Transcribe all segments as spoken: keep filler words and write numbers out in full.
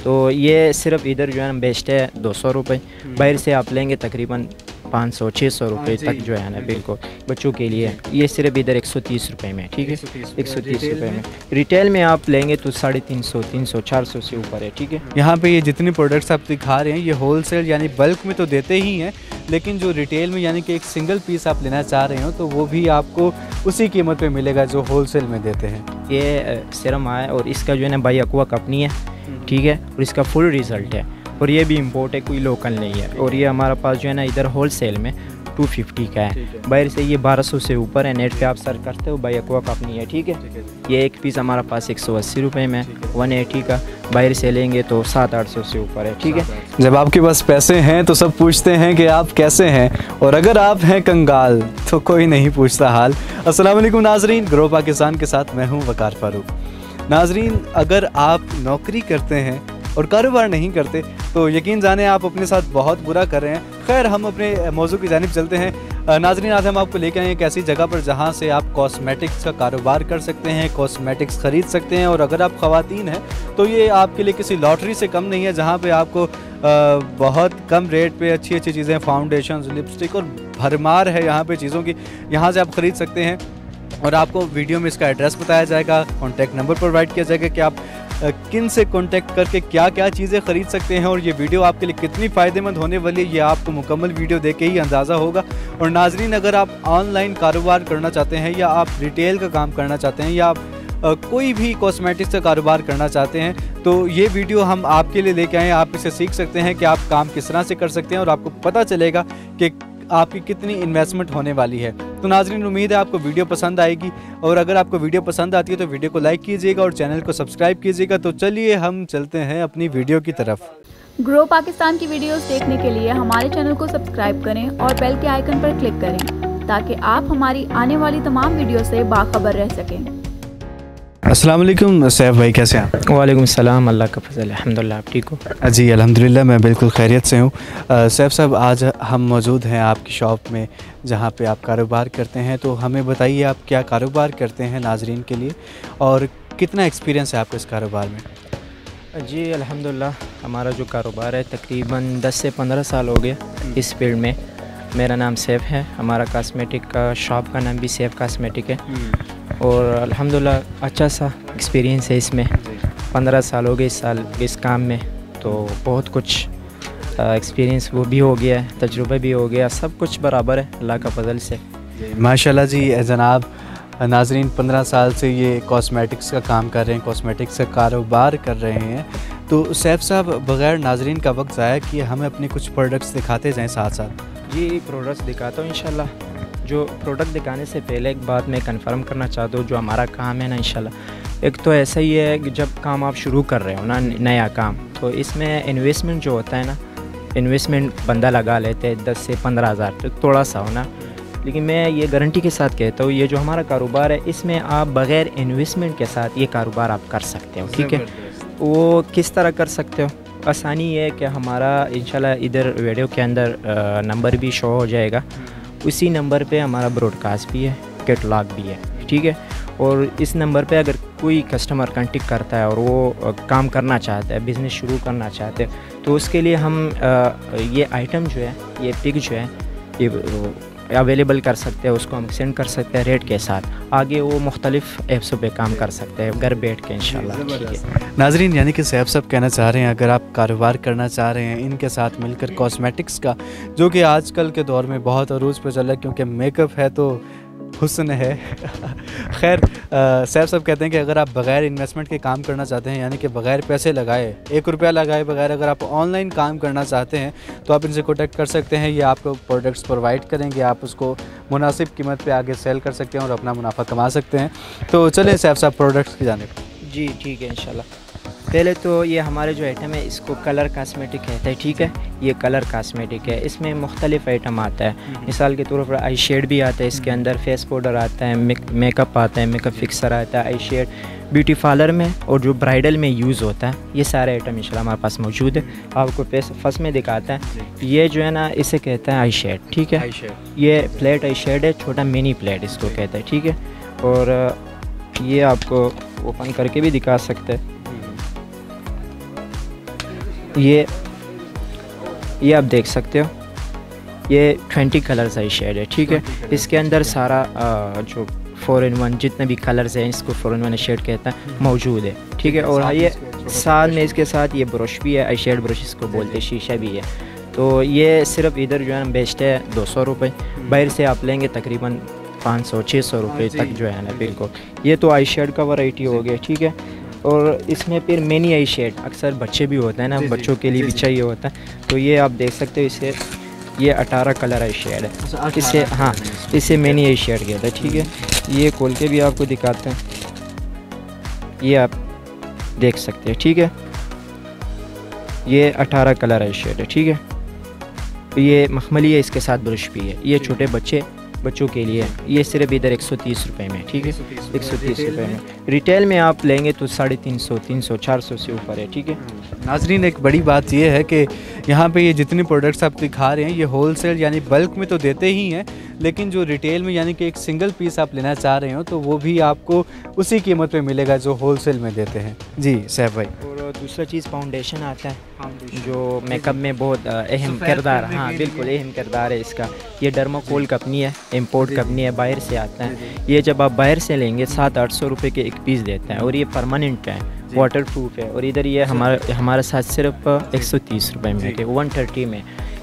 तो ये सिर्फ इधर जो है ना बेचते हैं दो सौ रुपये, बाहर से आप लेंगे तकरीबन पाँच सौ छः सौ रुपये तक जो है ना बिल्कुल बच्चों के लिए। ये सिर्फ इधर एक सौ तीस रुपये में, ठीक है, एक सौ तीस रुपये में। रिटेल में आप लेंगे तो साढ़े तीन सौ तीन सौ चार सौ से ऊपर है, ठीक है। यहाँ पे ये जितनी प्रोडक्ट्स आप दिखा रहे हैं ये होलसेल यानी बल्क में तो देते ही हैं, लेकिन जो रिटेल में यानी कि एक सिंगल पीस आप लेना चाह रहे हो तो वो भी आपको उसी कीमत पे मिलेगा जो होलसेल में देते हैं। ये सीरम है और इसका जो है ना बाई अक्वा कंपनी है, ठीक है, और इसका फुल रिज़ल्ट है और ये भी इम्पोर्ट है, कोई लोकल नहीं है। और ये हमारा पास जो है ना इधर होलसेल में टू फिफ्टी का है, बाहर से ये बारह सौ से ऊपर है। नेट पे आप सर्च करते हो बाई अक्वा कंपनी है, ठीक है। ये एक पीस हमारा पास एक सौ अस्सी रुपये में, वन एटी का, बाहर से लेंगे तो सात आठ सौ से ऊपर है, ठीक है। जब आपके पास पैसे हैं तो सब पूछते हैं कि आप कैसे हैं, और अगर आप हैं कंगाल तो कोई नहीं पूछता हाल। अस्सलाम वालेकुम नाजरीन, ग्रो पाकिस्तान के साथ मैं हूँ वकार फारूक। नाजरीन, अगर आप नौकरी करते हैं और कारोबार नहीं करते तो यकीन जाने आप अपने साथ बहुत बुरा कर रहे हैं। खैर, हम अपने मौजू की जानिब चलते हैं। नाजरीन, आज हम आपको लेके आए एक ऐसी जगह पर जहां से आप कॉस्मेटिक्स का कारोबार कर सकते हैं, कॉस्मेटिक्स ख़रीद सकते हैं। और अगर आप ख़वातीन हैं तो ये आपके लिए किसी लॉटरी से कम नहीं है, जहां पे आपको आ, बहुत कम रेट पे अच्छी अच्छी चीज़ें, फाउंडेशन, लिपस्टिक और भरमार है यहाँ पे चीज़ों की, यहाँ से आप ख़रीद सकते हैं। और आपको वीडियो में इसका एड्रेस बताया जाएगा, कॉन्टैक्ट नंबर प्रोवाइड किया जाएगा कि आप किन से कांटेक्ट करके क्या क्या चीज़ें ख़रीद सकते हैं। और ये वीडियो आपके लिए कितनी फ़ायदेमंद होने वाली है ये आपको मुकम्मल वीडियो देख के ही अंदाज़ा होगा। और नाजरीन, अगर आप ऑनलाइन कारोबार करना चाहते हैं या आप रिटेल का काम करना चाहते हैं या आप आ, कोई भी कॉस्मेटिक्स का कारोबार करना चाहते हैं तो ये वीडियो हम आपके लिए लेके आए हैं। आप इसे सीख सकते हैं कि आप काम किस तरह से कर सकते हैं और आपको पता चलेगा कि आपकी कितनी इन्वेस्टमेंट होने वाली है। तो नाजरीन, उम्मीद है आपको वीडियो पसंद आएगी, और अगर आपको वीडियो पसंद आती है तो वीडियो को लाइक कीजिएगा और चैनल को सब्सक्राइब कीजिएगा। तो चलिए हम चलते हैं अपनी वीडियो की तरफ। ग्रो पाकिस्तान की वीडियोस देखने के लिए हमारे चैनल को सब्सक्राइब करें और बेल के आइकन पर क्लिक करें ताकि आप हमारी आने वाली तमाम वीडियो से बाखबर रह सकें। अस्सलाम वालेकुम सैफ भाई, कैसे हैं? वालेकुम सलाम, अल्लाह का फजल, अल्हम्दुलिल्लाह। आप ठीक हो? जी अल्हम्दुलिल्लाह, मैं बिल्कुल खैरियत से हूँ। सैफ साहब, आज हम मौजूद हैं आपकी शॉप में जहाँ पे आप कारोबार करते हैं, तो हमें बताइए आप क्या कारोबार करते हैं नाजरीन के लिए, और कितना एक्सपीरियंस है आपको इस कारोबार में? जी अल्हम्दुलिल्लाह, हमारा जो कारोबार है तकरीबन दस से पंद्रह साल हो गए इस फील्ड में। मेरा नाम सैफ है, हमारा कॉस्मेटिक का शॉप का नाम भी सैफ कॉस्मेटिक है, और अल्हम्दुलिल्लाह अच्छा सा एक्सपीरियंस है इसमें। पंद्रह साल हो गए इस साल इस काम में, तो बहुत कुछ एक्सपीरियंस वो भी हो गया है, तजुर्बा भी हो गया, सब कुछ बराबर है अल्लाह का फजल से। माशाल्लाह जी जनाब। नाजरीन, पंद्रह साल से ये कॉस्मेटिक्स का काम कर रहे हैं, कॉस्मेटिक्स का कारोबार कर रहे हैं। तो सैफ साहब, बग़ैर नाजरीन का वक्त ज़ाया किए हमें अपने कुछ प्रोडक्ट्स दिखाते जाएँ साथ साथ। जी प्रोडक्ट्स दिखाता हूँ इंशाल्लाह। जो प्रोडक्ट दिखाने से पहले एक बात मैं कंफर्म करना चाहता हूँ, जो हमारा काम है ना इंशाल्लाह, एक तो ऐसा ही है कि जब काम आप शुरू कर रहे हो ना नया काम, तो इसमें इन्वेस्टमेंट जो होता है ना, इन्वेस्टमेंट बंदा लगा लेते हैं दस से पंद्रह हज़ार, तो थोड़ा सा हो ना, लेकिन मैं ये गारंटी के साथ कहता हूँ ये जो हमारा कारोबार है इसमें आप बग़ैर इन्वेस्टमेंट के साथ ये कारोबार आप कर सकते हो, ठीक है। वो किस तरह कर सकते हो? आसानी है कि हमारा इंशाल्लाह इधर वीडियो के अंदर नंबर भी शो हो जाएगा, उसी नंबर पे हमारा ब्रॉडकास्ट भी है, कैटलॉग भी है, ठीक है। और इस नंबर पे अगर कोई कस्टमर कांटेक्ट करता है और वो काम करना चाहता है, बिज़नेस शुरू करना चाहते हैं, तो उसके लिए हम ये आइटम जो है, ये पिक जो है, ये अवेलेबल कर सकते हैं, उसको हम सेंड कर सकते हैं रेट के साथ। आगे वो मुख्तलिफ़ ऐप्सों पे काम कर सकते हैं घर बैठ के इंशाल्लाह, ठीक है। नाजरीन, यानी कि सैफ साहब कहना चाह रहे हैं अगर आप कारोबार करना चाह रहे हैं इनके साथ मिलकर कॉस्मेटिक्स का, जो कि आजकल के दौर में बहुत अरूज पे चल रहा है, क्योंकि मेकअप है तो हुस्न है। खैर, सैफ साहब कहते हैं कि अगर आप बग़ैर इन्वेस्टमेंट के काम करना चाहते हैं, यानी कि बग़ैर पैसे लगाए, एक रुपया लगाए बगैर अगर आप ऑनलाइन काम करना चाहते हैं तो आप इनसे कॉन्टैक्ट कर सकते हैं। ये आपको प्रोडक्ट्स प्रोवाइड करेंगे, आप उसको मुनासिब कीमत पे आगे सेल कर सकते हैं और अपना मुनाफा कमा सकते हैं। तो चलें सैफ साहब प्रोडक्ट्स की जानिब। जी ठीक है इंशाल्लाह। पहले तो ये हमारे जो आइटम है इसको कलर कॉस्मेटिक कहते हैं, ठीक है। ये कलर कॉस्मेटिक है, इसमें मुख्तलिफ आइटम आता है। मिसाल के तौर पर आई शेड भी आता है इसके अंदर, फेस पाउडर आता है, मेकअप आता है, मेकअप फिक्सर आता है, आई शेड ब्यूटी पार्लर में और जो ब्राइडल में यूज़ होता है, ये सारे आइटम इंशाल्लाह हमारे पास मौजूद है। आपको फर्स्ट में दिखाता है, ये जो है ना इसे कहता है आई शेड, ठीक है। ये प्लेट आई शेड है, छोटा मिनी प्लेट इसको कहता है, ठीक है। और ये आपको ओपन करके भी दिखा सकते हैं। ये ये आप देख सकते हो, ये ट्वेंटी कलर्स आई शेड है, ठीक है। इसके अंदर सारा आ, जो फोर इन वन जितने भी कलर्स हैं, इसको four in one eye shade कहता है, मौजूद है, ठीक है। और ये साथ में इसके साथ ये ब्रश भी है, आई शेड ब्रश इसको बोलते हैं, शीशा भी है। तो ये सिर्फ इधर जो है ना बेचते हैं दो सौ रुपये, बाहर से आप लेंगे तकरीबन पाँच सौ छः सौ रुपये तक जो है ना, बिल्कुल। ये तो आई शेड का वैरायटी हो गया, ठीक है। और इसमें फिर मिनी आई शेड अक्सर बच्चे भी होते हैं ना, बच्चों के लिए भी चाहिए होता है। तो ये आप देख सकते हो, इसे ये अठारह कलर आई शेड है, इसे हाँ इसे मिनी आई शेड कहते हैं, ठीक है। ये खोल के भी आपको दिखाते हैं, ये आप देख सकते हैं, ठीक है। ये अठारह कलर आई शेड है, ठीक है। ये मखमली है, इसके साथ ब्रश भी है। ये छोटे बच्चे बच्चों के लिए, ये सिर्फ इधर एक सौ तीस रुपये में, ठीक है, एक सौ तीस रुपये में। रिटेल में आप लेंगे तो साढ़े तीन सौ तीन सौ चार सौ से ऊपर है, ठीक है। नाजरीन, एक बड़ी बात यह है कि यहाँ पे ये जितने प्रोडक्ट्स आप दिखा रहे हैं, ये होलसेल यानी बल्क में तो देते ही हैं, लेकिन जो रिटेल में यानी कि एक सिंगल पीस आप लेना चाह रहे हो तो वो भी आपको उसी कीमत पे मिलेगा जो होलसेल में देते हैं। जी सैफ भाई। और दूसरा चीज़ फाउंडेशन आता है, जो मेकअप में बहुत अहम किरदार, हाँ बिल्कुल अहम किरदार है इसका। ये डर्माकोल कंपनी है, इंपोर्ट कंपनी है, बाहर से आता है। ये जब आप बाहर से लेंगे सात आठ सौ रुपये के एक पीस देते हैं, और ये परमानेंट है, वाटर प्रूफ है। और इधर ये हमारा हमारे साथ सिर्फ एक सौ तीस रुपये में है, वन थर्टी में।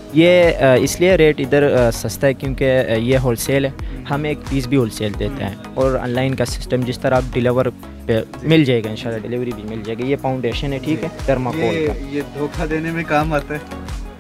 ये इसलिए रेट इधर सस्ता है क्योंकि ये होलसेल है, हम एक पीस भी होलसेल देते हैं। और ऑनलाइन का सिस्टम जिस तरह आप डिलीवर पे मिल जाएगा, इंशाल्लाह डिलीवरी भी मिल जाएगी। ये फाउंडेशन है, ठीक है, डर्माकोल का। ये धोखा देने में काम आता है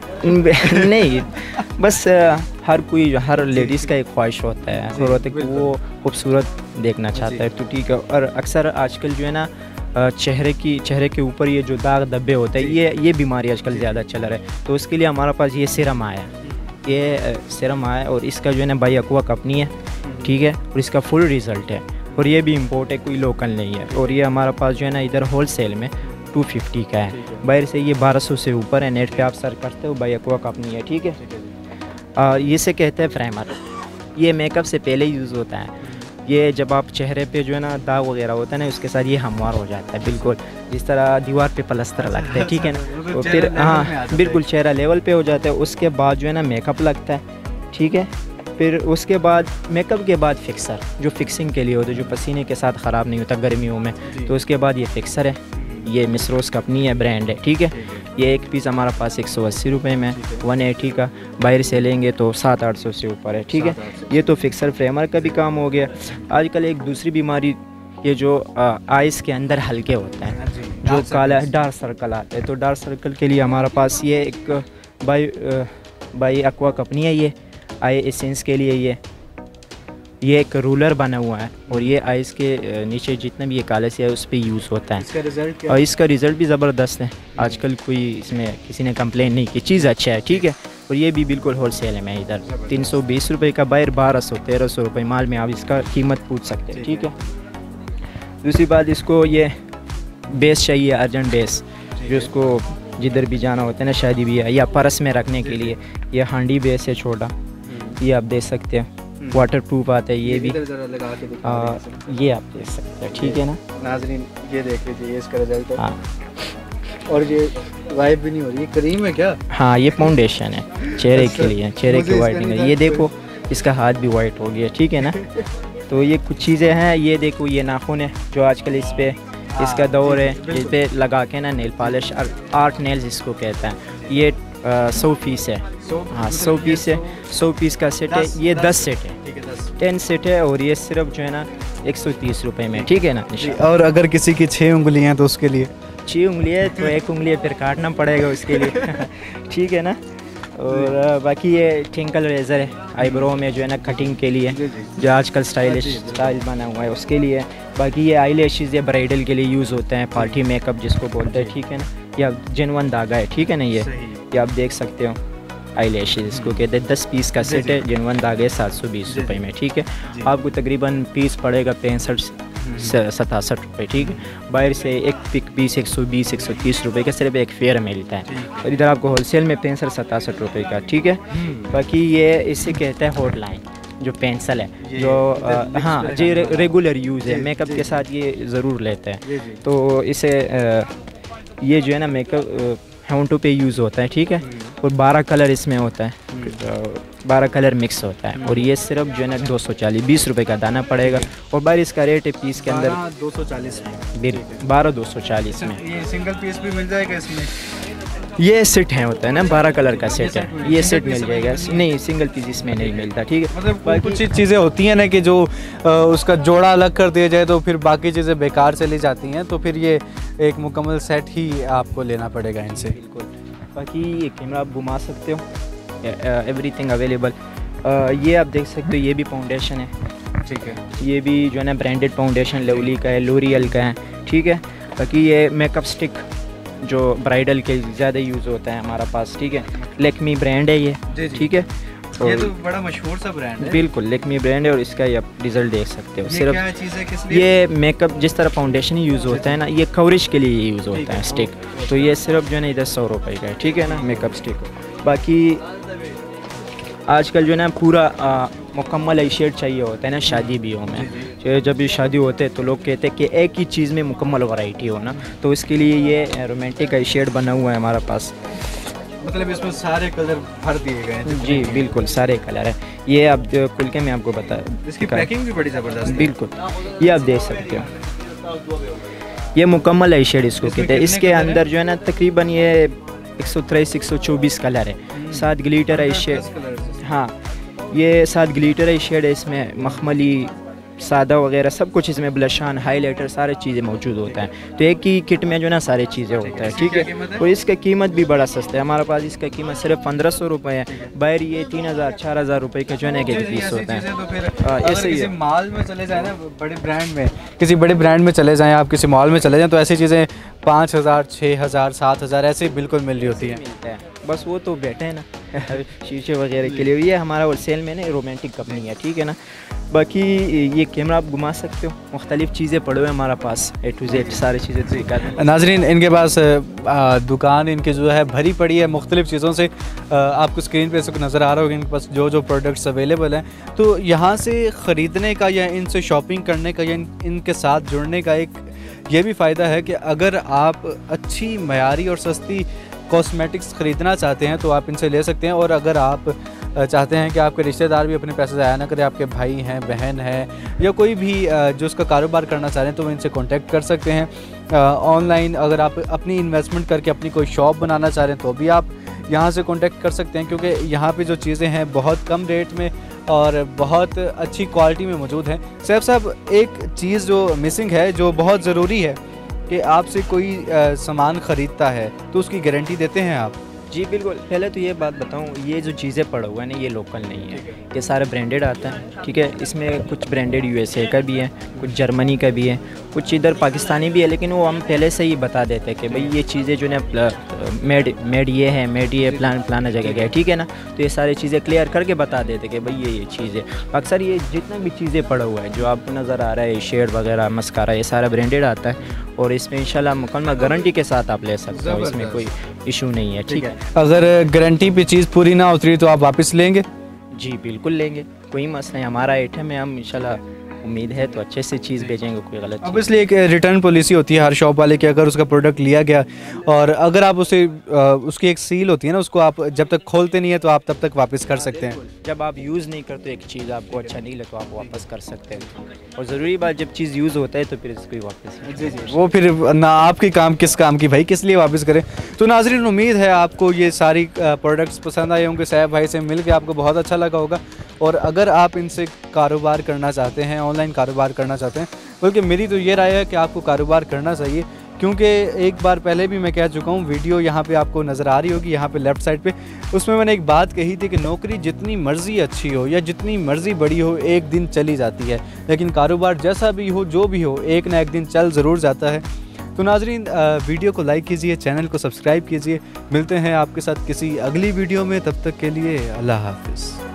नहीं, बस हर कोई हर लेडीज़ का एक ख्वाहिश होता है, और होता है कि वो खूबसूरत देखना चाहता है, तो ठीक है। और अक्सर आजकल जो है ना चेहरे की चेहरे के ऊपर ये जो दाग धब्बे होते हैं, ये ये बीमारी आजकल ज़्यादा चल रहा है। तो उसके लिए हमारे पास ये सीरम आया, ये सीरम आया, और इसका जो है ना बाई अक्वा कंपनी है, ठीक है। और इसका फुल रिज़ल्ट है, और ये भी इम्पोर्ट है, कोई लोकल नहीं है। और ये हमारे पास जो है ना इधर होलसेल में टू फिफ्टी का है, बाहर से ये बारह सौ से ऊपर है। नेट पे आप सर्च करते हो, बाई अक्वा कंपनी है, ठीक है। आ, ये से कहते हैं प्राइमर, ये मेकअप से पहले यूज़ होता है। ये जब आप चेहरे पे जो है ना दाग वगैरह होता है ना, उसके साथ ये हमवार हो जाता है, बिल्कुल जिस तरह दीवार पे प्लस्तर लगता है, ठीक है ना। तो फिर हाँ बिल्कुल चेहरा लेवल पे हो जाता है। उसके बाद जो है ना मेकअप लगता है, ठीक है। फिर उसके बाद मेकअप के बाद फिक्सर, जो फिक्सिंग के लिए होता है, जो पसीने के साथ ख़राब नहीं होता गर्मियों में। तो उसके बाद ये फिक्सर है, ये मिसरोस कंपनी है, ब्रांड है, ठीक है। ये एक पीस हमारे पास एक सौ अस्सी रुपये में, वन एटी का। बाहर से लेंगे तो सात आठ सौ से ऊपर है, ठीक है। ये तो फिक्सर फ्रेमर का भी काम हो गया। आजकल एक दूसरी बीमारी, ये जो आइस के अंदर हल्के होते हैं, जो काला डार्क सर्कल आते हैं, तो डार्क सर्कल के लिए हमारे पास ये एक बाई बाई अक्वा कंपनी है, ये आई एसेंस के लिए ये ये एक रूलर बना हुआ है, और ये आइस के नीचे जितने भी ये काले से है उस पर यूज़ होता है। इसका रिजल्ट क्या? और इसका रिज़ल्ट भी ज़बरदस्त है, आजकल कोई इसमें किसी ने कंप्लेन नहीं की, चीज़ अच्छा है, ठीक है। और ये भी बिल्कुल होलसेल है, मैं इधर तीन सौ बीस रुपये का, बाहर बारह सौ तेरह सौ रुपये माल में आप इसका कीमत पूछ सकते हैं, ठीक है। दूसरी बात, इसको ये बेस चाहिए, अर्जेंट बेस, जो उसको जिधर भी जाना होता है ना, शादी भी है या पर्स में रखने के लिए। ये हांडी बेस है छोटा, ये आप देख सकते हैं, वाटर प्रूफ आता है। ये भी लगा के दिखा आ, ये आप देख सकते हैं, ठीक है ना नाजरीन। ये देख लीजिए, ये इसका रिजल्ट है। हाँ, और ये वाइप भी नहीं हो रही, ये क्रीम है क्या? हाँ ये फाउंडेशन है चेहरे के लिए, चेहरे की वाइटनिंग है। ये देखो इसका हाथ भी वाइट हो गया, ठीक है ना। तो ये कुछ चीज़ें हैं, ये देखो ये नाखून है, जो आजकल इस पे इसका दौर है, इस पे लगा के ना नेल पॉलिश, आर्ट नेल्स इसको कहते हैं। ये सौ पीस है, हाँ सौ पीस है, सौ पीस का सेट है। ये दस सेट है, टेन सेट है, और ये सिर्फ जो है ना एक सौ तीस रुपये में, ठीक है ना। और अगर किसी की छः उंगलियां हैं तो उसके लिए? छः उंगली है तो एक उंगली फिर काटना पड़ेगा उसके लिए ठीक है ना। और बाकी ये टिंकल रेज़र है, आईब्रो में जो है ना कटिंग के लिए, जो आजकल स्टाइलिश स्टाइल बना हुआ है उसके लिए। बाकी ये आई लैशेज़ ये ब्राइडल के लिए यूज़ होते हैं, पार्टी मेकअप जिसको बोलते हैं, ठीक है ना। या जेनवन धागा है, ठीक है ना। ये ये आप देख सकते हो, आई लैशेज़ इसको कहते हैं। दस पीस का सेट है, जेनवन धागे सात सौ बीस रुपये में, ठीक है। आपको तकरीबन पीस पड़ेगा पैंसठ सतासठ रुपये, ठीक है। बाहर से एक पिक पीस एक सौ बीस एक सौ तीस रुपये का सिर्फ एक फेयर मिलता है, और इधर आपको होलसेल में पैंसठ सतासठ रुपये का, ठीक है। बाकी ये इसे कहते हैं हॉट लाइन, जो पेंसिल है, जो आ, हाँ जी रे, रेगुलर यूज़ है, मेकअप के साथ ये ज़रूर लेते हैं। तो इसे आ, ये जो है ना मेकअप होंठों पे यूज़ होता है, ठीक है। और बारह कलर इसमें होता है, बारह कलर मिक्स होता है। और ये सिर्फ जो है ना दो सौ चालीस बीस रुपये का दाना पड़ेगा। और बाहर इसका रेट है पीस के अंदर दो सौ चालीस में, बिल बारह दो सौ चालीस में। ये सिंगल पीस भी मिल जाएगा इसमें? ये सेट है, होता है ना, बारह कलर का सेट है, ये सेट मिल जाएगा। नहीं, सिंगल पीस इसमें नहीं मिलता, ठीक है। मतलब कुछ चीज़ें होती हैं ना कि जो आ, उसका जोड़ा अलग कर दिया जाए तो फिर बाकी चीज़ें बेकार चली जाती हैं, तो फिर ये एक मुकम्मल सेट ही आपको लेना पड़ेगा इनसे। बिल्कुल। बाकी ये कैमरा आप घुमा सकते हो, एवरीथिंग अवेलेबल। ये आप देख सकते हो, ये भी फाउंडेशन है, ठीक है। ये भी जो है ना ब्रांडेड फाउंडेशन लवली का है, लोरियल का है, ठीक है। बाकी ये मेकअप स्टिक जो ब्राइडल के ज़्यादा यूज़ होता है हमारा पास, ठीक है। लेक्मी ब्रांड है ये, ठीक है। ये तो बड़ा मशहूर सा ब्रांड है। बिल्कुल, लेक्मी ब्रांड है। और इसका ये आप रिज़ल्ट देख सकते हो। ये सिर्फ क्या चीज़ है, किस लिए? ये मेकअप जिस तरह फाउंडेशन यूज़ होता है ना, ये कवरेज के लिए यूज़ होता है स्टिक। तो ये सिर्फ जो है ना इधर सौ रुपये का है, ठीक है ना, मेकअप स्टिक। बाकी आजकल जो है ना पूरा आ, मुकम्मल आई शेड चाहिए होता है ना शादी ब्याहों में। जब भी शादी होते हैं तो लोग कहते हैं कि एक ही चीज़ में मुकम्मल वैरायटी हो ना, तो इसके लिए ये रोमांटिक आई शेड बना हुआ है हमारा पास। मतलब इसमें सारे कलर भर दिए गए हैं? जी बिल्कुल, सारे कलर है। ये अब खुल के मैं आपको बता, इसकी पैकिंग भी बड़ी ज़बरदस्त है। बिल्कुल, ये आप देख सकते हो, ये मुकम्मल आई शेड इसको कहते हैं। इसके अंदर जो है ना तकरीबन ये एक सौ तेईस एक सौ चौबीस कलर है, सात ग्लिटर आई शेड। हाँ, ये सात ग्लिटर आई शेड है, इसमें मखमली सादा वगैरह सब कुछ इसमें, ब्लशान, हाइलाइटर, सारी चीज़ें मौजूद होता है। तो एक ही किट में जो ना सारी चीज़ें होता है, ठीक है। और इसका कीमत भी बड़ा सस्ता है हमारे पास। इसका कीमत सिर्फ पंद्रह सौ रुपये है। बाहर ये तीन हज़ार चार हज़ार रुपये का जो है ना एक पीस होता है। तो ऐसे ही मॉल में चले जाए ना, बड़े ब्रांड में, किसी बड़े ब्रांड में चले जाएँ, आप किसी मॉल में चले जाएँ, तो ऐसी चीज़ें पाँच हज़ार छः हज़ार सात हज़ार ऐसे बिल्कुल मिल रही होती है। बस वो तो बैठे हैं ना शीशे वगैरह के लिए। ये हमारा होलसेल में ना रोमांटिक कंपनी है, ठीक है ना। बाकी ये कैमरा आप घुमा सकते हो, मुख्तलिफ़ चीज़ें पड़े हुए हमारे पास, ए टू जेड सारी चीज़ें दिखाते हैं। नाजरीन, इनके पास दुकान इनकी जो है भरी पड़ी है मुख्तलिफ़ चीज़ों से। आपको स्क्रीन पे इसको नज़र आ रहा होगा इनके पास जो जो प्रोडक्ट्स अवेलेबल हैं। तो यहाँ से ख़रीदने का या इनसे शॉपिंग करने का या इन, इनके साथ जुड़ने का एक ये भी फ़ायदा है कि अगर आप अच्छी मयारी और सस्ती कॉस्मेटिक्स ख़रीदना चाहते हैं तो आप इनसे ले सकते हैं। और अगर आप चाहते हैं कि आपके रिश्तेदार भी अपने पैसे ज़ाया ना करें, आपके भाई हैं, बहन हैं, या कोई भी जो उसका कारोबार करना चाह रहे हैं, तो वो इनसे कांटेक्ट कर सकते हैं ऑनलाइन। अगर आप अपनी इन्वेस्टमेंट करके अपनी कोई शॉप बनाना चाह रहे हैं तो भी आप यहाँ से कांटेक्ट कर सकते हैं, क्योंकि यहाँ पे जो चीज़ें हैं बहुत कम रेट में और बहुत अच्छी क्वालिटी में मौजूद हैं। सैफ साहब, एक चीज़ जो मिसिंग है, जो बहुत ज़रूरी है, कि आपसे कोई आ, सामान ख़रीदता है तो उसकी गारंटी देते हैं आप? जी बिल्कुल। पहले तो ये बात बताऊँ, ये जो चीज़ें पड़ा हुआ है ना, ये लोकल नहीं है, ये सारे ब्रांडेड आता है, ठीक है। इसमें कुछ ब्रांडेड यूएसए का भी है, कुछ जर्मनी का भी है, कुछ इधर पाकिस्तानी भी है, लेकिन वो हम पहले से ही बता देते हैं कि भाई ये चीज़ें जो है मेड मेड ये है, मेड ये प्लान प्लाना जगह गया, ठीक है ना। तो ये सारी चीज़ें क्लियर करके बता देते कि भाई ये ये चीज़ है। अक्सर ये जितना भी चीज़ें पड़ा हुआ है जो आपको नज़र आ रहा है, शेड वगैरह, मस्कारा, ये सारा ब्रांडेड आता है। और इसमें इंशाल्लाह मुकम्मल गारंटी के साथ आप ले सकते हो, इसमें कोई इशू नहीं है, ठीक है। अगर गारंटी पे चीज़ पूरी ना उतरी तो आप वापस लेंगे? जी बिल्कुल लेंगे, कोई मसला नहीं। हमारा आइटम है, हम इंशाल्लाह उम्मीद है तो अच्छे से चीज़ भेजेंगे, कोई गलत। अब इसलिए एक रिटर्न पॉलिसी होती है हर शॉप वाले की। अगर उसका प्रोडक्ट लिया गया और अगर आप उसे उसकी एक सील होती है ना, उसको आप जब तक खोलते नहीं है तो आप तब तक वापस कर सकते हैं। जब आप यूज़ नहीं करते एक चीज़, आपको अच्छा नहीं लगे तो आप वापस कर सकते हैं। और ज़रूरी बात, जब चीज़ यूज़ होता है तो फिर इसको वापस, वो फिर ना आपकी काम किस काम की, भाई किस लिए वापस करें। तो नाज़रीन, उम्मीद है आपको ये सारी प्रोडक्ट्स पसंद आए होंगे। सैफ भाई से मिल के आपको बहुत अच्छा लगा होगा। और अगर आप इनसे कारोबार करना चाहते हैं, ऑनलाइन कारोबार करना चाहते हैं, बल्कि मेरी तो ये राय है कि आपको कारोबार करना चाहिए, क्योंकि एक बार पहले भी मैं कह चुका हूँ, वीडियो यहाँ पे आपको नज़र आ रही होगी, यहाँ पे लेफ़्ट साइड पे, उसमें मैंने एक बात कही थी कि नौकरी जितनी मर्ज़ी अच्छी हो या जितनी मर्ज़ी बड़ी हो, एक दिन चली जाती है, लेकिन कारोबार जैसा भी हो, जो भी हो, एक ना एक दिन चल ज़रूर जाता है। तो नाज़रीन, वीडियो को लाइक कीजिए, चैनल को सब्सक्राइब कीजिए। मिलते हैं आपके साथ किसी अगली वीडियो में, तब तक के लिए अल्लाह हाफ़िज़।